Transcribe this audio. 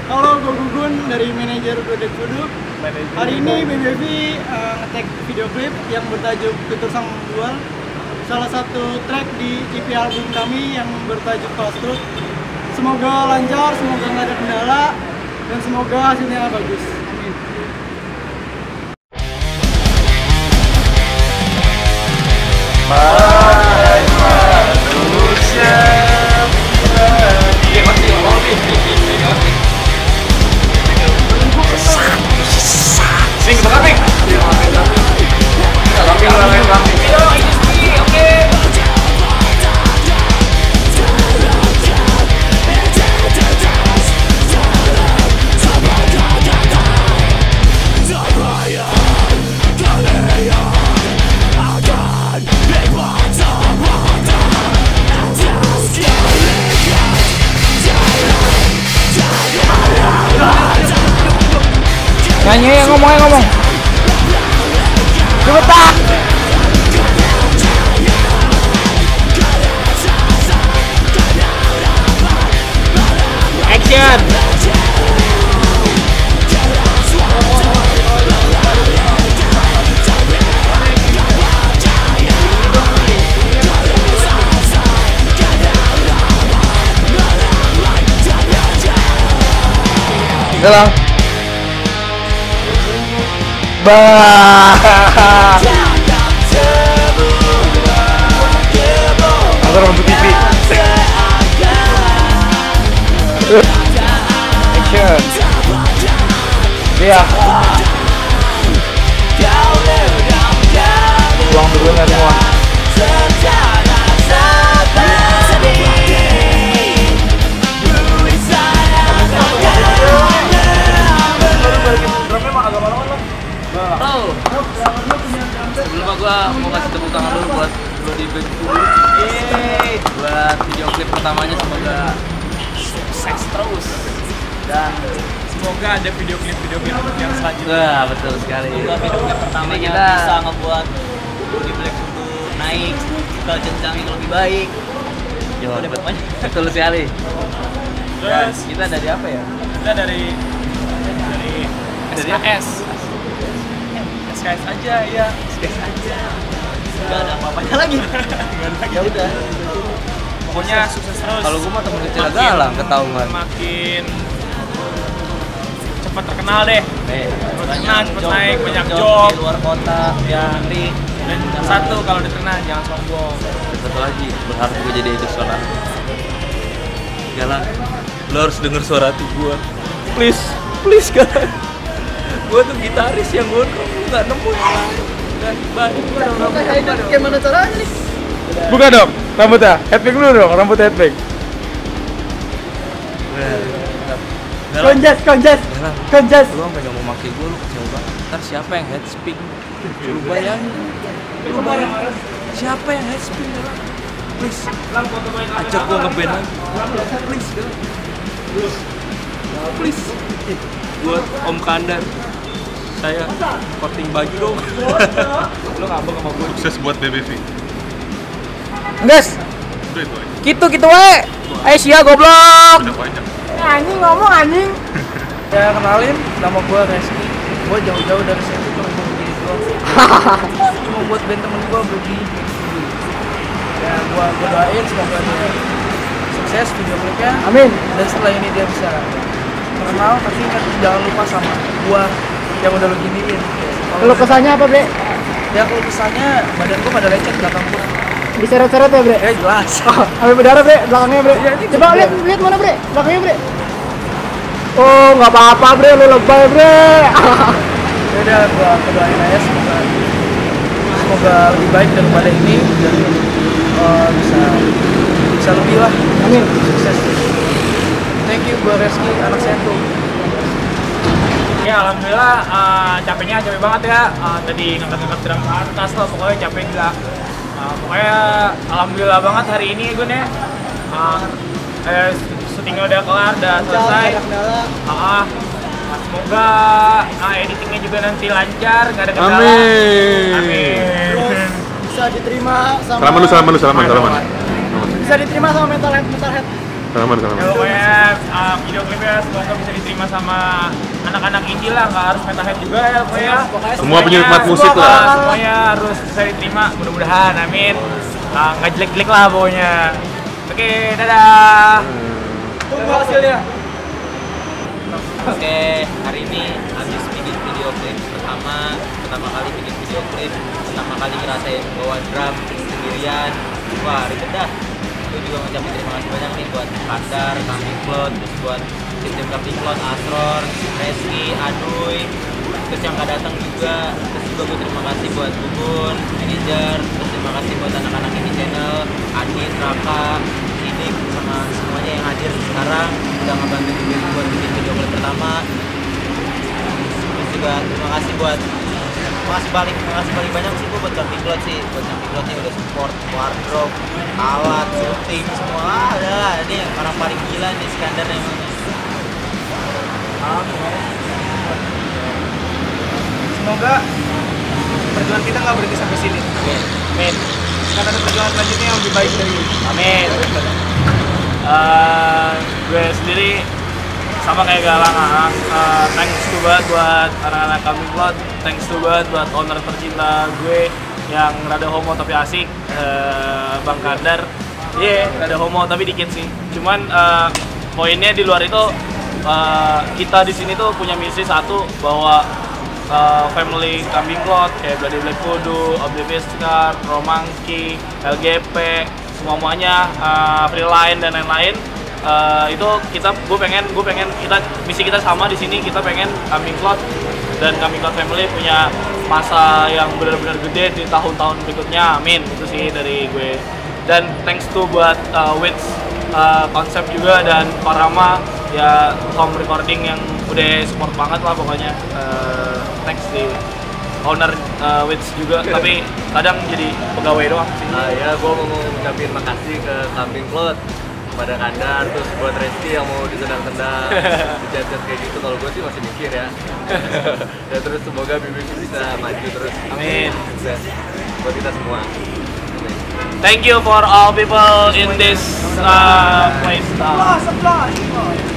Halo, gue Gugun dari manajer Project Voodoo. Hari ini BBV nge-tag video klip yang bertajuk Tutur Sang Bual, salah satu track di EP album kami yang bertajuk Fast Truth. Semoga lancar, semoga nggak ada kendala, dan semoga hasilnya bagus. Amin. Nyanyi yang ngomong. Cepetan. Action. Jalan. Agar untuk TV. Action. Iya. Buang dulu nggak semua. Sebelumnya gua mau kasih tepuk tangan dulu buat Bloody Bag dulu. Buat video klip pertamanya, semoga sukses terus dan semoga ada video klip yang selanjutnya. wah, betul sekali. Semoga video klip pertamanya kita bisa ngebuat Bloody Bag untuk naik ke jenjang yang lebih baik. Yo, betul sekali. Dan Terus kita dari apa ya? kita dari SKS. SKS aja ya. SKS aja. Gak ada apa-apanya lagi. Ya udah. Pokoknya sukses terus. Kalau gua mah temen kecil galang ketahuan. Makin cepat terkenal deh. Terkenal, cepet naik, banyak job. Di luar kota, Ya. negeri. Dan satu, kalau diterkenal jangan sombong. Satu lagi, berharap gua jadi itu suara. Galang, lo harus denger suara hati gua. Please Galang. Gua tuh gitaris yang gondrong, lu gak nemu yang lain. Dan baik, gua udah nemu. Gimana caranya nih? Buka dong rambutnya. Headbang dulu dong, rambut headbang. Konjas. Lu sampai gak mau pakai gua, lu kecewa banget. Ntar siapa yang headspin? Lu bayangin. Siapa yang headspin? Please, ajak gua ngeband lagi. Please, buat Om Kandar, saya korting baju dong. Lu ngambek sama gua. Sukses buat BBV. Guys, Udah itu aja. gitu we. Ayo sia goblok. Udah banyak. Anjing ngomong anjing. Ya kenalin, nama gua Reski. Gua jauh-jauh dari sini cuma mau begini doang. Cuma buat band temen gua begini. Ya gua doain semoga dia sukses video klipnya. Amin. Dan setelah ini dia bisa terkenal, tapi ingat jangan lupa sama gua yang udah lu giniin. Kalau kesannya apa, Bre? Ya kalau kesannya badan gua pada lecet belakang gua. Diseret-seret ya, Bre? Jelas. Sampai berdarah, Bre, belakangnya, Bre. Ya, coba lihat mana, Bre? Belakangnya, Bre. Oh, nggak apa-apa, Bre, lu lebay, Bre. Ya udah, gua doain aja semoga lebih baik daripada ini dan bisa lebih lah. Amin. Sukses. Thank you, gua Reski, anak Setu. Ya alhamdulillah, capek banget ya. Tadi ngangkat drum ke atas lah, pokoknya capek gila. Pokoknya alhamdulillah banget hari ini Gun ya. Syutingnya udah kelar, udah selesai. Semoga editingnya juga nanti lancar, nggak ada kendala. Amin. Bisa diterima sama Salaman. bisa diterima sama mental head Salaman. Ya pokoknya video klipnya semoga bisa diterima sama anak-anak indie lah, nggak harus metalhead juga ya pokoknya. Semua penikmat musik lah. Semuanya harus bisa diterima, mudah-mudahan, amin. Nggak jelek-jelek lah pokoknya. Oke, dadah. Tunggu hasilnya. Oke, hari ini habis bikin video klip pertama kali bikin video klip, pertama kali ngerasain bawa drum sendirian. Wah, ribet dah. Gue juga ngucapin terima kasih banyak nih buat Kandar, Kambing Plot, terus buat tim Kambing Plot, Asror, Reski, Aduy, terus yang gak datang juga. Terus juga gue terima kasih buat Bubun, manajer, terus terima kasih buat anak-anak ini channel, Adit, Raka, Sidik, sama semuanya yang hadir sekarang udah ngebantu juga buat bikin video klip pertama. Terus juga terima kasih paling banyak sih gue buat Kambing Plot sih, buat Kambing Plotnya udah support wardrobe, alat, syuting, semua ada lah. Ini orang paling gila nih Skandar emang. Semoga perjuangan kita nggak berhenti sampai sini. Amin. Karena ada perjuangan selanjutnya yang lebih baik dari ini. Amin. Gue sendiri sama kayak Galang, thanks to banget buat anak-anak Kambing Plot, thanks to banget buat owner tercinta gue yang rada homo tapi asik, Bang Kandar. Rada homo tapi dikit sih. Cuman poinnya di luar itu kita di sini tuh punya misi satu, bahwa family Kambing Plot kayak Bloody Black Voodoo, Oblivious Scar, Romangki, LGP, semuanya, Freeline dan lain-lain. Itu gue pengen kita misi kita sama di sini. Kita pengen Kambing Plot dan Kambing Plot Family punya masa yang benar-benar gede di tahun-tahun berikutnya, amin. Itu sih dari gue. Dan thanks to buat Wits konsep juga, dan Parama ya, home recording yang udah support banget lah pokoknya. Thanks di owner Wits juga, tapi kadang jadi pegawai doang sih. Ya, gue mau ngucapin makasih ke Kambing Plot, kepada Kandar, terus buat Reski yang mau ditendang-tendang, dicat-cat kayak gitu. Kalau gue sih masih mikir ya. Ya terus semoga Bibi bisa maju terus. Amin. Sukses buat kita semua. Thank you for all people in this place. Applause.